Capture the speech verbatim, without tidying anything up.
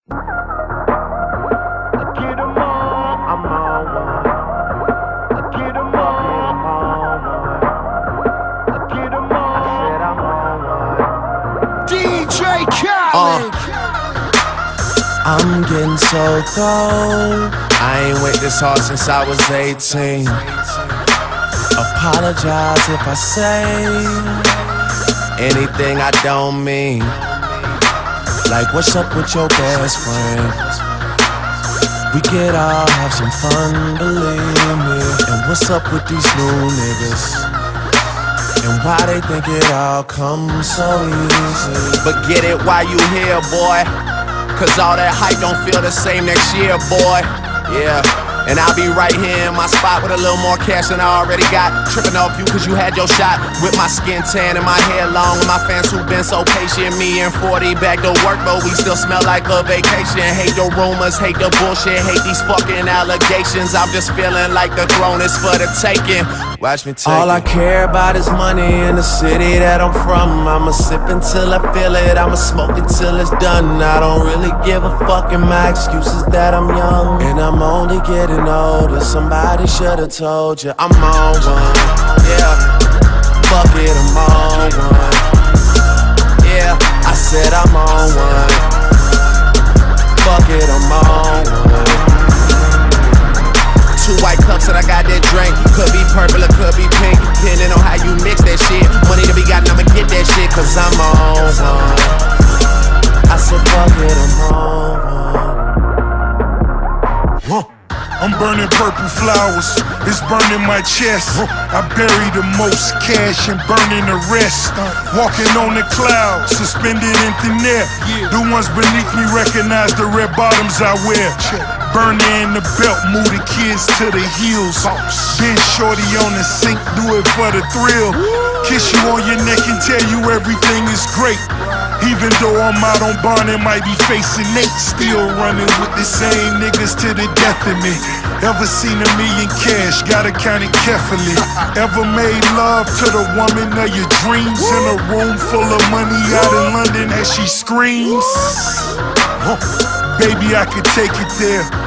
Get 'em all, I'm on one. Get 'em all, I'm on one. Get 'em all, I said I'm on one. D J Khaled. Uh. I'm getting so cold. I ain't wait this hard since I was eighteen. Apologize if I say anything I don't mean. Like, what's up with your best friend? We could all have some fun, believe me. And what's up with these new niggas? And why they think it all comes so easy? But get it while you here, boy, cause all that hype don't feel the same next year, boy. Yeah. And I'll be right here in my spot with a little more cash than I already got. Tripping off you cause you had your shot. With my skin tan and my hair long. And my fans who been so patient. Me and forty back to work, but we still smell like a vacation. Hate the rumors, hate the bullshit, hate these fucking allegations. I'm just feeling like the throne is for the taking. Watch me take All it. I care about is money in the city that I'm from. I'ma sip until I feel it, I'ma smoke it till it's done. I don't really give a fuck, and my excuse is that I'm young. And I'm only getting older, somebody should've told you I'm on one, yeah. Fuck it, I'm on one, yeah. I said I'm on one. Fuck it, I'm on one. Two white cups and I got that drink. Could be purple or could be pink, depending on how you mix that shit. Money to be gotten, I'ma get that shit, cause I'm on one. I said fuck it, I'm on one. Huh. I'm burning purple flowers, it's burning my chest. I bury the most cash and burning the rest. Walking on the clouds, suspended in thin air. The ones beneath me recognize the red bottoms I wear. Burning in the belt, move the kids to the heels. Been shorty on the sink, do it for the thrill. Kiss you on your neck and tell you everything is great. Even though I'm out on bond and might be facing Nate, still running with the same niggas to the death of me. Ever seen a million cash, gotta count it carefully. Ever made love to the woman of your dreams in a room full of money out in London as she screams? Huh. Baby, I could take it there.